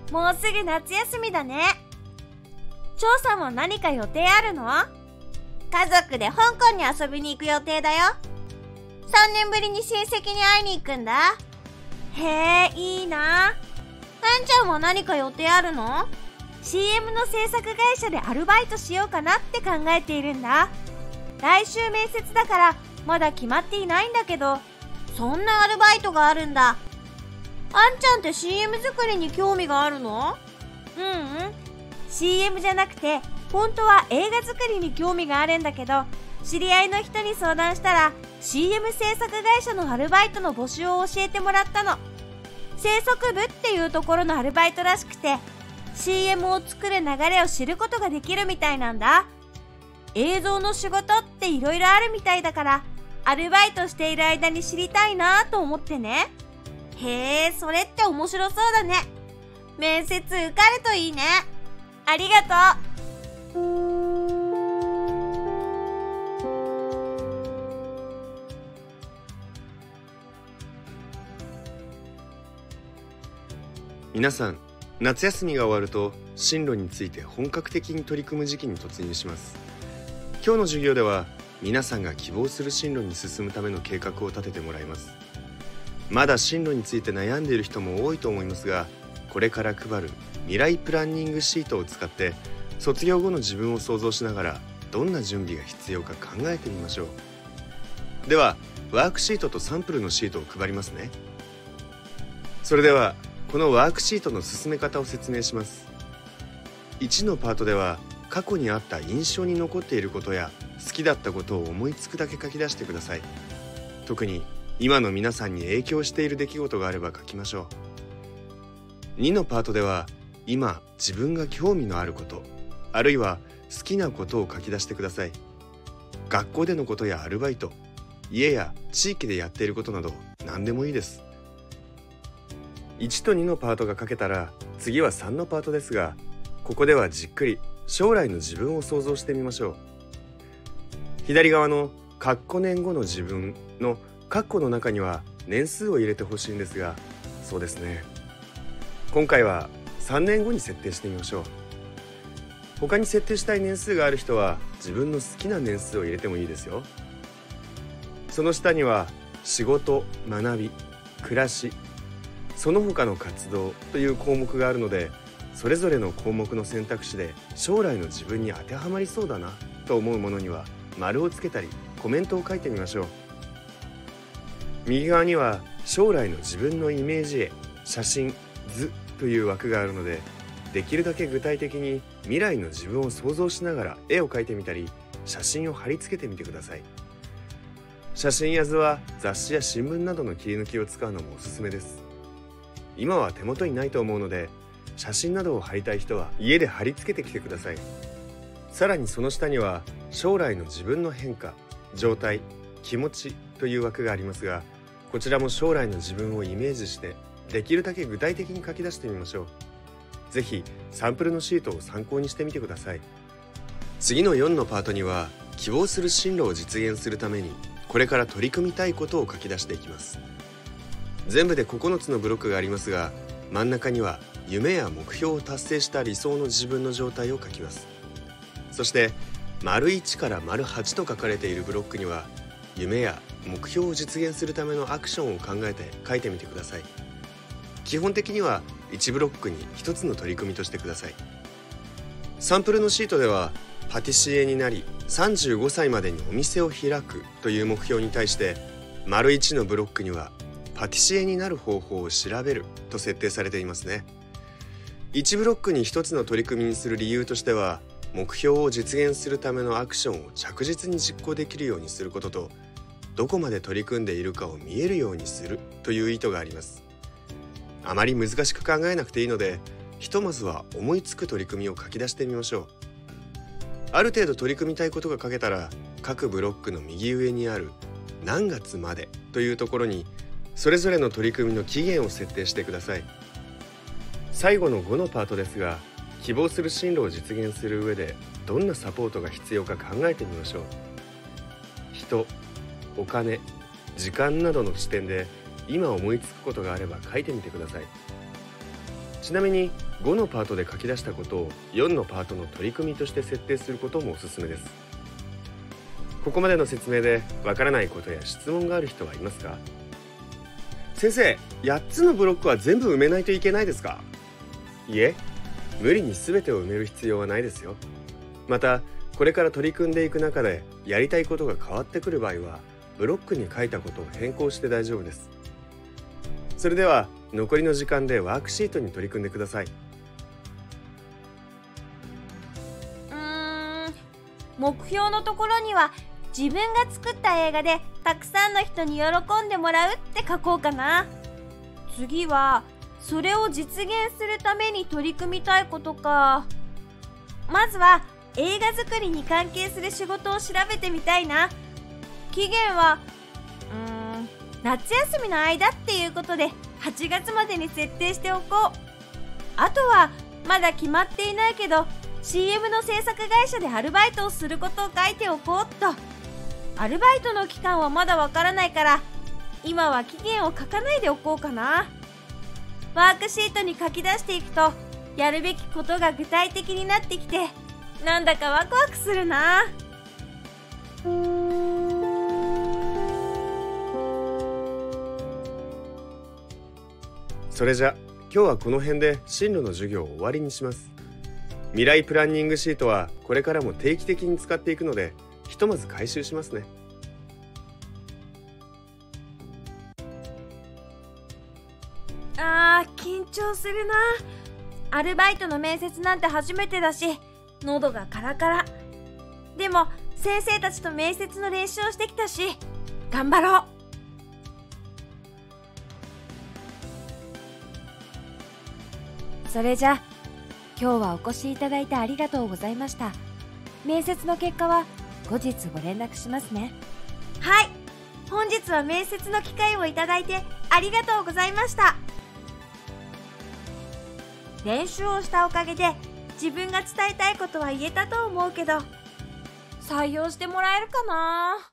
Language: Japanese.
もうすぐ夏休みだね。張さんは何か予定あるの？ 家族で香港に遊びに行く予定だよ。3年ぶりに親戚に会いに行くんだ。 へえ、いいな。 あんちゃんは何か予定あるの？ CM の制作会社でアルバイトしようかなって考えているんだ。来週面接だからまだ決まっていないんだけど。 そんなアルバイトがあるんだ。あんちゃんって CM 作りに興味があるの？ CM じゃなくて本当は映画作りに興味があるんだけど、知り合いの人に相談したら CM 制作会社のアルバイトの募集を教えてもらったの。制作部っていうところのアルバイトらしくて、 CM を作る流れを知ることができるみたいなんだ。映像の仕事っていろいろあるみたいだから、アルバイトしている間に知りたいなと思ってね。 へえ、それって面白そうだね。面接受かるといいね。 ありがとう。 皆さん、夏休みが終わると進路について本格的に取り組む時期に突入します。今日の授業では皆さんが希望する進路に進むための計画を立ててもらいます。まだ進路について悩んでいる人も多いと思いますが、これから配る未来プランニングシートを使って卒業後の自分を想像しながらどんな準備が必要か考えてみましょう。ではワークシートとサンプルのシートを配りますね。それではこのワークシートの進め方を説明します。1のパートでは過去にあった印象に残っていることや好きだったことを思いつくだけ書き出してください。特に今の皆さんに影響している出来事があれば書きましょう。2のパートでは今自分が興味のあること、あるいは好きなことを書き出してください。学校でのことやアルバイト、家や地域でやっていることなど何でもいいです。1と2のパートが書けたら次は3のパートですが、ここではじっくり将来の自分を想像してみましょう。左側の括弧年後の自分の括弧の中には年数を入れてほしいんですが、そうですね、今回は3年後に設定してみましょう。他に設定したい年数がある人は自分の好きな年数を入れてもいいですよ。その下には仕事、学び、暮らし、その他の活動という項目があるので、それぞれの項目の選択肢で将来の自分に当てはまりそうだなと思うものには丸をつけたりコメントを書いてみましょう。右側には将来の自分のイメージ絵、写真、図という枠があるので、できるだけ具体的に未来の自分を想像しながら絵を描いてみたり、写真を貼り付けてみてください。写真や図は雑誌や新聞などの切り抜きを使うのもおすすめです。今は手元にないと思うので、写真などを貼りたい人は家で貼り付けてきてください。さらにその下には将来の自分の変化、状態、気持ちという枠がありますが、こちらも将来の自分をイメージしてできるだけ具体的に書き出してみましょう。ぜひサンプルのシートを参考にしてみてください。次の4のパートには希望する進路を実現するためにこれから取り組みたいことを書き出していきます。全部で9つのブロックがありますが、真ん中には夢や目標を達成した理想の自分の状態を書きます。そして丸1から丸8と書かれているブロックには夢や目標を実現するためのアクションを考えて書いてみてください。基本的には1ブロックに1つの取り組みとしてください。サンプルのシートではパティシエになり35歳までにお店を開くという目標に対して、丸1のブロックにはパティシエになる方法を調べると設定されていますね。1ブロックに1つの取り組みにする理由としては、目標を実現するためのアクションを着実に実行できるようにすることと、どこまで取り組んでいるかを見えるようにするという意図があります。あまり難しく考えなくていいので、ひとまずは思いつく取り組みを書き出してみましょう。ある程度取り組みたいことが書けたら、各ブロックの右上にある何月までというところにそれぞれの取り組みの期限を設定してください。最後の5のパートですが、希望する進路を実現する上でどんなサポートが必要か考えてみましょう。人、お金、時間などの視点で今思いつくことがあれば書いてみてください。 ちなみに5のパートで書き出したことを4のパートの取り組みとして設定することもおすすめです。ここまでの説明でわからないことや質問がある人はいますか？先生、8つのブロックは全部埋めないといけないですか？いえ、無理に全てを埋める必要はないですよ。またこれから取り組んでいく中でやりたいことが変わってくる場合はブロックに書いたことを変更して大丈夫です。それでは残りの時間でワークシートに取り組んでください。 目標のところには自分が作った映画でたくさんの人に喜んでもらうって書こうかな。次はそれを実現するために取り組みたいことか。まずは映画作りに関係する仕事を調べてみたいな。期限は夏休みの間っていうことで8月までに設定しておこう。あとはまだ決まっていないけど CM の制作会社でアルバイトをすることを書いておこうっと。アルバイトの期間はまだわからないから今は期限を書かないでおこうかな。ワークシートに書き出していくとやるべきことが具体的になってきてなんだかワクワクするな。 それじゃ今日はこの辺で進路の授業を終わりにします。未来プランニングシートはこれからも定期的に使っていくのでひとまず回収しますね。 緊張するな。アルバイトの面接なんて初めてだし喉がカラカラ。でも先生たちと面接の練習をしてきたし頑張ろう。それじゃ今日はお越しいただいてありがとうございました。面接の結果は後日ご連絡しますね。はい、本日は面接の機会をいただいてありがとうございました。練習をしたおかげで自分が伝えたいことは言えたと思うけど採用してもらえるかな。